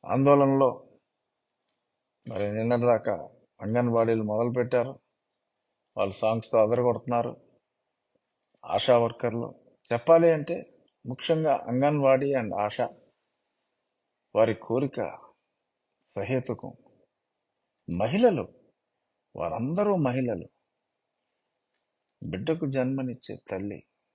ఆందోళనలో మరి నిన్నటిదాకా అంగన్వాడీలు మొదలు పెట్టారు. వాళ్ళు సాంగ్స్తో అదరగొడుతున్నారు. ఆశా వర్కర్లు చెప్పాలి అంటే ముఖ్యంగా అంగన్వాడీ అండ్ ఆశా వారి కోరిక సహేతుకం. మహిళలు, వారందరూ మహిళలు, బిడ్డకు జన్మనిచ్చే తల్లి,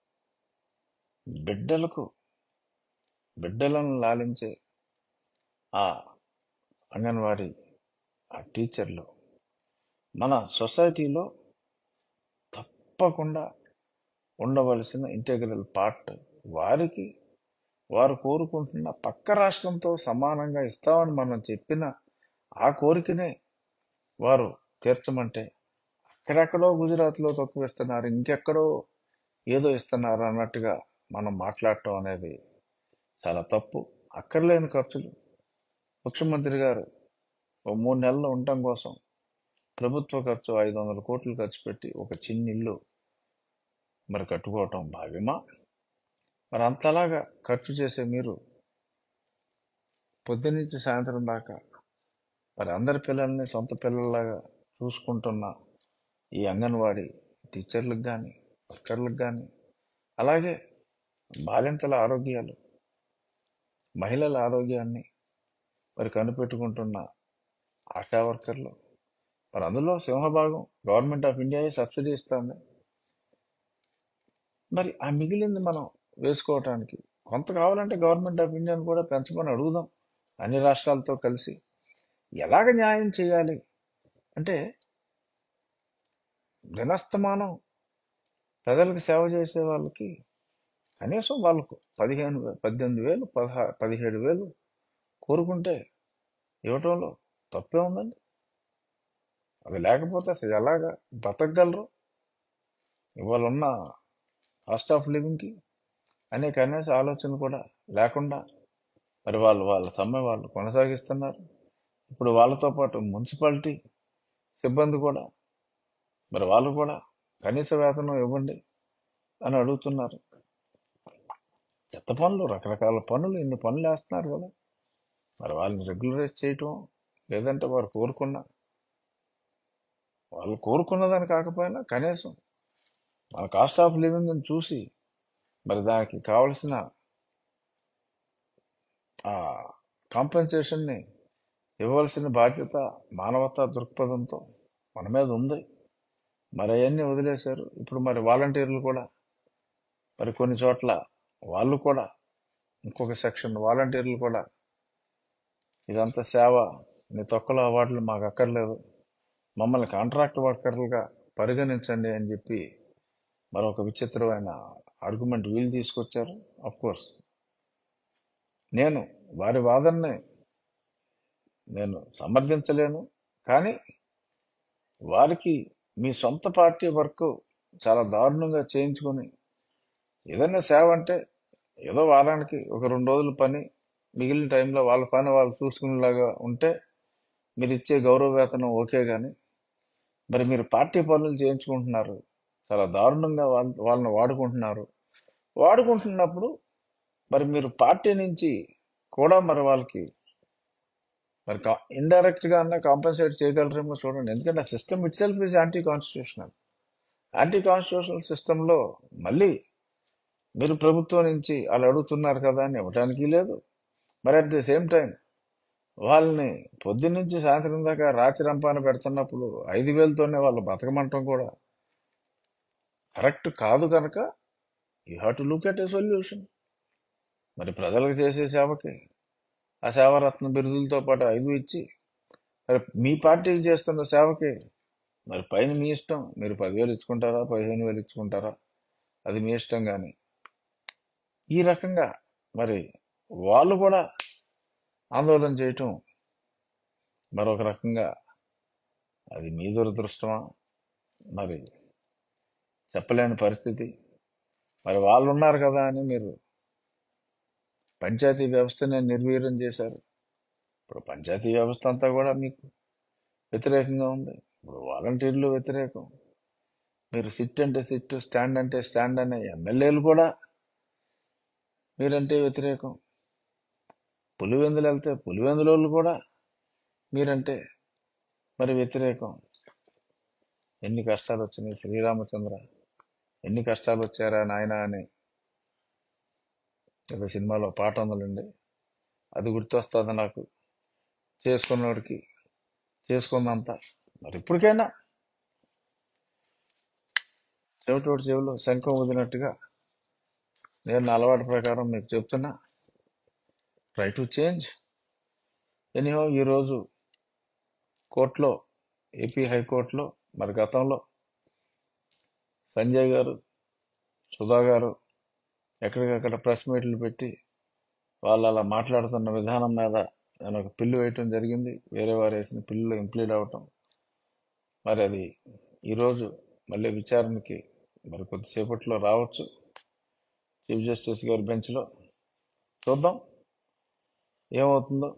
బిడ్డలను లాలించే ఆ అంగన్వాడీ ఆ టీచర్లు మన సొసైటీలో తప్పకుండా ఉండవలసిన ఇంటెగ్రల్ పార్ట్. వారు కోరుకుంటున్న పక్క రాష్ట్రంతో సమానంగా ఇస్తామని మనం చెప్పిన ఆ కోరికనే వారు తీర్చమంటే అక్కడెక్కడో గుజరాత్లో తక్కువ ఇస్తున్నారు, ఇంకెక్కడో ఏదో ఇస్తున్నారు అన్నట్టుగా మనం మాట్లాడటం అనేది చాలా తప్పు. అక్కర్లేని ఖర్చులు ముఖ్యమంత్రి గారు ఓ 3 నెలలు ఉండటం కోసం ప్రభుత్వ ఖర్చు 500 కోట్లు ఖర్చు పెట్టి ఒక చిన్న ఇల్లు మరి కట్టుకోవటం భావ్యమా? మరి అంతలాగా ఖర్చు చేసే మీరు పొద్దునుంచి సాయంత్రం దాకా మరి అందరి పిల్లల్ని సొంత పిల్లల్లాగా చూసుకుంటున్న ఈ అంగన్వాడీ టీచర్లకు కానీ వర్కర్లకు కానీ, అలాగే బాలింతల ఆరోగ్యాలు, మహిళల ఆరోగ్యాన్ని మరి కనిపెట్టుకుంటున్న ఆశా వర్కర్లు, మరి అందులో సింహభాగం గవర్నమెంట్ ఆఫ్ ఇండియా సబ్సిడీ ఇస్తుంది. మరి ఆ మిగిలింది మనం వేసుకోవటానికి కొంత కావాలంటే గవర్నమెంట్ ఆఫ్ ఇండియాను కూడా పెంచమని అడుగుదాం. అన్ని రాష్ట్రాలతో కలిసి ఎలాగ న్యాయం చేయాలి అంటే, దినస్తమానం ప్రజలకు సేవ చేసే వాళ్ళకి కనీసం వాళ్ళకు 18,000 17,000 కోరుకుంటే ఇవ్వటంలో తప్పే ఉందండి. అది లేకపోతే అసలు ఎలాగా బతకగలరు? ఇవాళ ఉన్న కాస్ట్ ఆఫ్ లివింగ్కి అనే కనీస ఆలోచన కూడా లేకుండా మరి వాళ్ళ సమ్మె వాళ్ళు కొనసాగిస్తున్నారు. ఇప్పుడు వాళ్ళతో పాటు మున్సిపాలిటీ సిబ్బంది కూడా మరి వాళ్ళు కూడా కనీస వేతనం ఇవ్వండి అని అడుగుతున్నారు. చెత్త పనులు, రకరకాల పనులు, ఇన్ని పనులు వేస్తున్నారు కదా. మరి వాళ్ళని రెగ్యులరైజ్ చేయటం, లేదంటే వాళ్ళు కోరుకున్నదని కాకపోయినా కనీసం మన కాస్ట్ ఆఫ్ లివింగ్ని చూసి మరి దానికి కావలసిన ఆ కాంపెన్సేషన్ని ఇవ్వాల్సిన బాధ్యత మానవతా దృక్పథంతో మన మీద ఉంది. మరి అవన్నీ వదిలేశారు. ఇప్పుడు మరి వాలంటీర్లు కూడా మరి కొన్ని చోట్ల వాళ్ళు కూడా ఇంకొక సెక్షన్ వాలంటీర్లు కూడా ఇదంతా సేవ, నీ తొక్కలో అవార్డులు మాకు అక్కర్లేదు, మమ్మల్ని కాంట్రాక్ట్ వర్కర్లుగా పరిగణించండి అని చెప్పి మరొక విచిత్రమైన ఆర్గ్యుమెంట్ వీళ్ళు తీసుకొచ్చారు. కోర్స్ నేను వారి వాదనని నేను సమర్థించలేను, కానీ వారికి మీ సొంత పార్టీ వర్క్ చాలా దారుణంగా చేయించుకొని ఏదైనా సేవ అంటే ఏదో వారానికి ఒక 2 రోజులు పని, మిగిలిన టైంలో వాళ్ళ పని వాళ్ళు చూసుకునేలాగా ఉంటే మీరు ఇచ్చే గౌరవ వేతనం ఓకే. కానీ మరి మీరు పార్టీ పనులు చేయించుకుంటున్నారు, చాలా దారుణంగా వాళ్ళని వాడుకుంటున్నప్పుడు మరి మీరు పార్టీ నుంచి కూడా మరి వాళ్ళకి మరి ఇండైరెక్ట్ గా అన్నా కాంపెన్సేట్ చేయగలరేమో చూడండి. ఎందుకంటే ఆ system itself is anti constitutional సిస్టంలో మళ్ళీ మీరు ప్రభుత్వం నుంచి వాళ్ళు అడుగుతున్నారు కదా అని ఇవ్వటానికి లేదు. మరి అట్ ది సేమ్ టైం వాళ్ళని పొద్దున్నుంచి సాయంత్రం దాకా రాచి రంపాన పెడుతున్నప్పుడు 5,000తోనే వాళ్ళు బతకమంటం కూడా కరెక్ట్ కాదు. కనుక you have to look at a solution. మరి ప్రజలకు చేసే సేవకి ఆ సేవారత్న బిరుదులతో పాటు 5 ఇచ్చి, మరి మీ పార్టీలు చేస్తున్న సేవకి మరి పైన మీ ఇష్టం, మీరు 10,000 ఇచ్చుకుంటారా 15,000 ఇచ్చుకుంటారా అది మీ ఇష్టం. కానీ ఈ రకంగా మరి వాళ్ళు కూడా ఆందోళన చేయటం మరొక రకంగా అది మీ దురదృష్టమా మరి చెప్పలేని పరిస్థితి. మరి వాళ్ళు ఉన్నారు కదా అని మీరు పంచాయతీ వ్యవస్థనే నిర్వీర్యం చేశారు. ఇప్పుడు పంచాయతీ వ్యవస్థ అంతా కూడా మీకు వ్యతిరేకంగా ఉంది. ఇప్పుడు వాలంటీర్లు వ్యతిరేకం, మీరు సిట్ అంటే సిట్, స్టాండ్ అంటే స్టాండ్ అనే ఎమ్మెల్యేలు కూడా మీరంటే వ్యతిరేకం. పులివెందులు వెళ్తే పులివెందులోళ్ళు కూడా మీరంటే మరి వ్యతిరేకం. ఎన్ని కష్టాలు వచ్చినాయి శ్రీరామచంద్ర, ఎన్ని కష్టాలు వచ్చారా నాయన అని ఏదో సినిమాలో పాట ఉందండి, అది గుర్తొస్తుంది నాకు. చేసుకున్నోడికి చేసుకున్నంత. మరి ఇప్పటికైనా చెవిటోడి చెవిలో శంఖం ఊదినట్టుగా నేను నా అలవాటు ప్రకారం మీకు చెప్తున్నా, ట్రై టు చేంజ్. ఎనీహో ఈరోజు కోర్టులో, ఏపీ హైకోర్టులో మరి గతంలో సంజయ్ గారు, సుధా గారు ఎక్కడికక్కడ ప్రెస్ మీట్లు పెట్టి వాళ్ళు అలా మాట్లాడుతున్న విధానం మీద నేను ఒక పిల్లు వేయటం జరిగింది. వేరే వారు వేసిన పిల్లులో ఇంప్లీడ్ అవటం. మరి అది ఈరోజు మళ్ళీ విచారణకి మరి కొద్దిసేపట్లో రావచ్చు చీఫ్ జస్టిస్ గారి బెంచ్లో. చూద్దాం ఏమవుతుందో.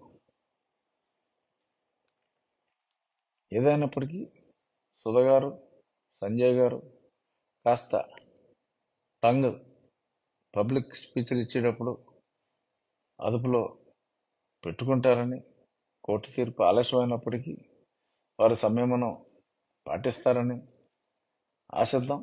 ఏదైనప్పటికీ సుధా గారు, సంజయ్ గారు కాస్త టంగ్ పబ్లిక్ స్పీచ్లు ఇచ్చేటప్పుడు అదుపులో పెట్టుకుంటారని, కోర్టు తీర్పు ఆలస్యమైనప్పటికీ వారు సంయమనం పాటిస్తారని ఆశిద్దాం.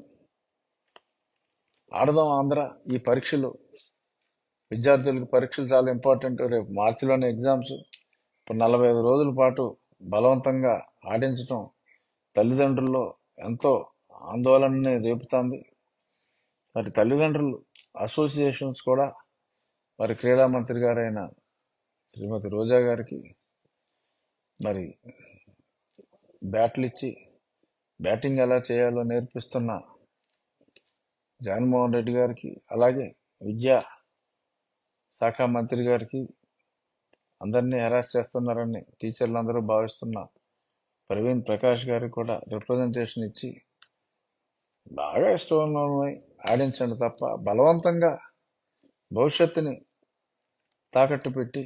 ఆడదాం ఆంధ్ర. ఈ పరీక్షలు, విద్యార్థులకు పరీక్షలు చాలా ఇంపార్టెంట్. రేపు మార్చిలోనే ఎగ్జామ్స్. ఇప్పుడు 45 రోజుల పాటు బలవంతంగా ఆడించడం తల్లిదండ్రుల్లో ఎంతో ఆందోళనని రేపుతుంది. మరి తల్లిదండ్రులు అసోసియేషన్స్ కూడా మరి క్రీడా మంత్రి గారైన శ్రీమతి రోజా గారికి మరి బ్యాట్లు ఇచ్చి బ్యాటింగ్ ఎలా చేయాలో నేర్పిస్తున్న జగన్మోహన్ రెడ్డి గారికి, అలాగే విద్యా శాఖ మంత్రి గారికి, అందరినీ హెరాస్ చేస్తున్నారని టీచర్లు అందరూ భావిస్తున్న ప్రవీణ్ ప్రకాష్ గారికి కూడా రిప్రజెంటేషన్ ఇచ్చి బాగా ఇష్టం ఆడించండి తప్ప బలవంతంగా భవిష్యత్తుని తాకట్టు పెట్టి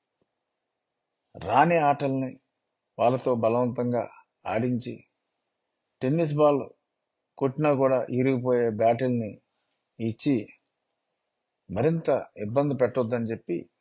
రాని ఆటల్ని వాళ్ళతో బలవంతంగా ఆడించి టెన్నిస్ బాల్ కొట్టినా కూడా ఇరిగిపోయే బ్యాటిల్ని ఇచ్చి మరింత ఇబ్బంది పెట్టొద్దని చెప్పి